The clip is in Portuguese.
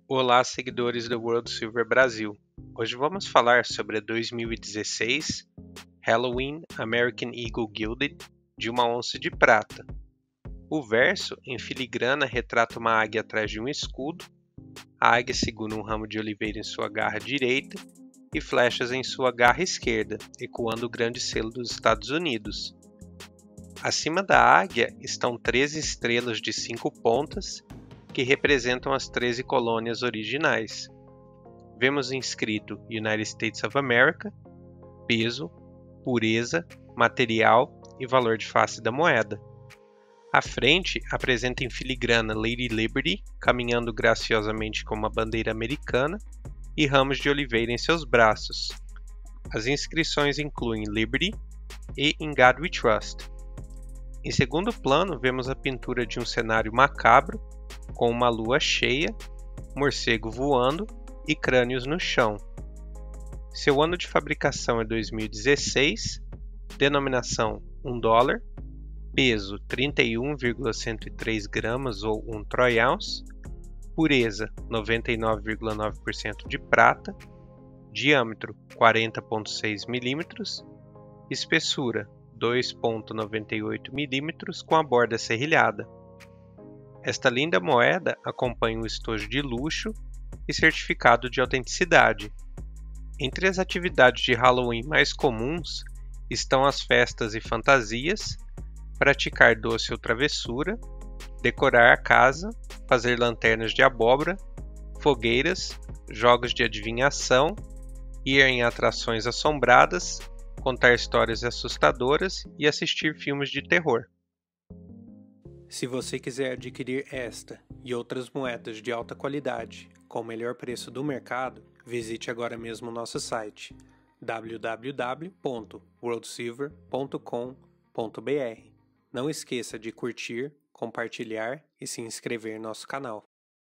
Olá, seguidores do World Silver Brasil. Hoje vamos falar sobre a 2016 Halloween American Eagle Gilded de uma onça de prata. O verso, em filigrana, retrata uma águia atrás de um escudo. A águia segura um ramo de oliveira em sua garra direita e flechas em sua garra esquerda, ecoando o grande selo dos Estados Unidos. Acima da águia estão 13 estrelas de 5 pontas, que representam as 13 colônias originais. Vemos inscrito United States of America, peso, pureza, material e valor de face da moeda. À frente apresenta em filigrana Lady Liberty caminhando graciosamente com uma bandeira americana e ramos de oliveira em seus braços. As inscrições incluem Liberty e In God We Trust. Em segundo plano, vemos a pintura de um cenário macabro, com uma lua cheia, morcego voando e crânios no chão. Seu ano de fabricação é 2016, denominação $1, peso 31,103 gramas ou 1 troy ounce, pureza 99,9% de prata, diâmetro 40,6 mm, espessura 2,98 mm com a borda serrilhada. Esta linda moeda acompanha um estojo de luxo e certificado de autenticidade. Entre as atividades de Halloween mais comuns estão as festas e fantasias, praticar doce ou travessura, decorar a casa, fazer lanternas de abóbora, fogueiras, jogos de adivinhação, ir em atrações assombradas, contar histórias assustadoras e assistir filmes de terror. Se você quiser adquirir esta e outras moedas de alta qualidade com o melhor preço do mercado, visite agora mesmo nosso site www.worldsilver.com.br. Não esqueça de curtir, compartilhar e se inscrever em nosso canal.